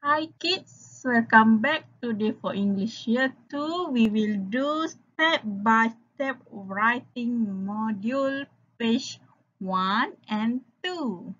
Hi kids, welcome back. Today for English Year 2, we will do step-by-step writing module page 1 and 2.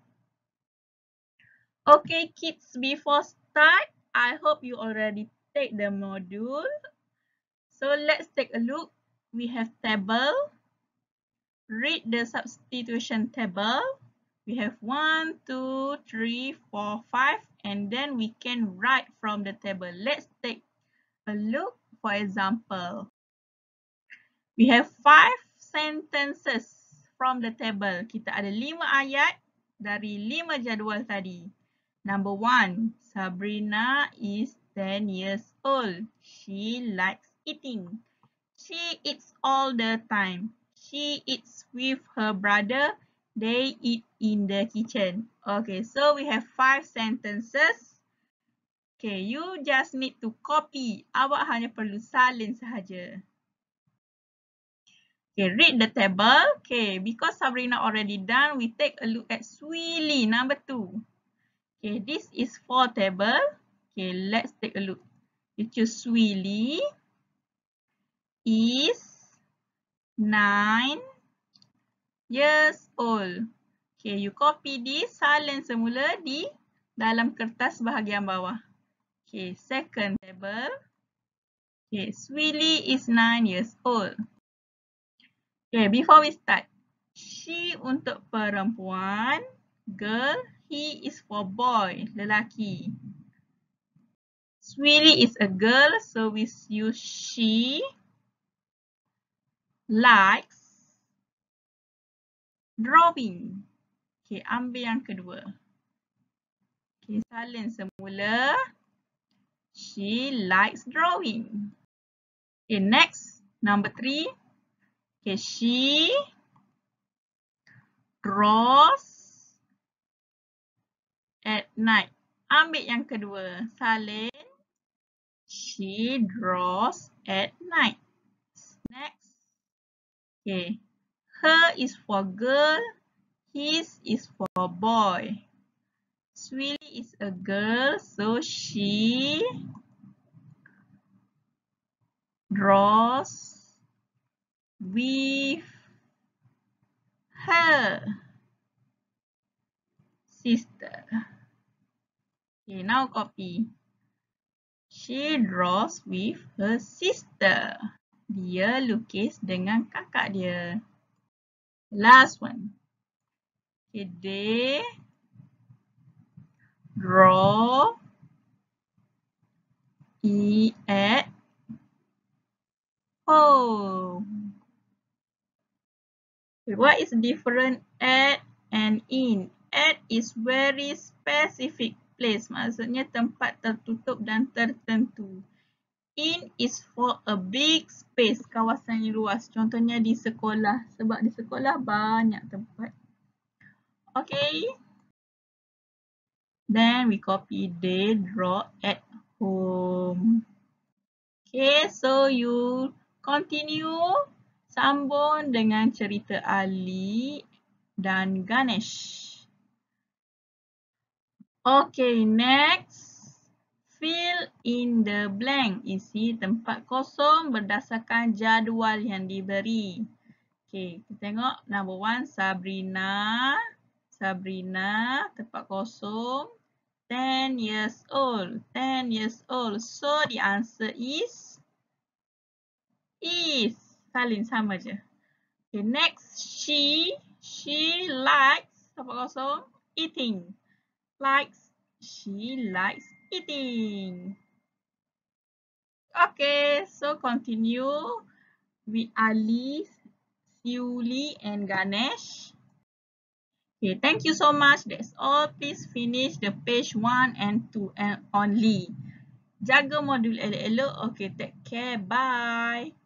Okay kids, before start, I hope you already take the module. So let's take a look. We have table. Read the substitution table. We have 1, 2, 3, 4, 5, and then we can write from the table. Let's take a look. For example, we have 5 sentences from the table. Kita ada 5 ayat dari 5 jadual tadi. Number 1, Sabrina is 10 years old. She likes eating. She eats all the time. She eats with her brother. They eat in the kitchen. Okay, so we have 5 sentences. Okay, you just need to copy. Awak hanya perlu salin sahaja. Okay, read the table. Okay, because Sabrina already done, we take a look at Swilly, number 2. Okay, this is 4 table. Okay, let's take a look. You choose Swilly is 9 years old. Okay, you copy this, salin semula di dalam kertas bahagian bawah. Okay, second table. Okay, Swilly is 9 years old. Okay, before we start. She untuk perempuan, girl. He is for boy, lelaki. Swilly is a girl, so we use she. Likes drawing. Okay, ambil yang kedua. Okay, salin semula. She likes drawing. Okay, next, number 3. Okay, she draws at night. Ambil yang kedua, salin. She draws at night. Next. Okay. Her is for girl. His is for boy. Swilly is a girl, so she draws with her sister. Okay, now copy. She draws with her sister. Dia lukis dengan kakak dia. Last one. Okay, they draw at home. Okay, what is different at and in? At is very specific place. Maksudnya tempat tertutup dan tertentu. In is for a big space. Kawasan yang luas. Contohnya di sekolah. Sebab di sekolah banyak tempat. Okay. Then we copy they draw at home. Okay, so you continue sambung dengan cerita Ali dan Ganesh. Okay, next. Fill in the blank. Isi tempat kosong berdasarkan jadual yang diberi. Okay, kita tengok number 1, Sabrina. Sabrina, tempat kosong. 10 years old. 10 years old. So, the answer is salin sama je. Okay, next. She likes, tempat kosong, eating. She likes eating. Okay, so continue with Ali, Siuli, and Ganesh. Okay, thank you so much. That's all. Please finish the page 1 and 2 and only. Jaga modul elok-elok. Okay, take care. Bye.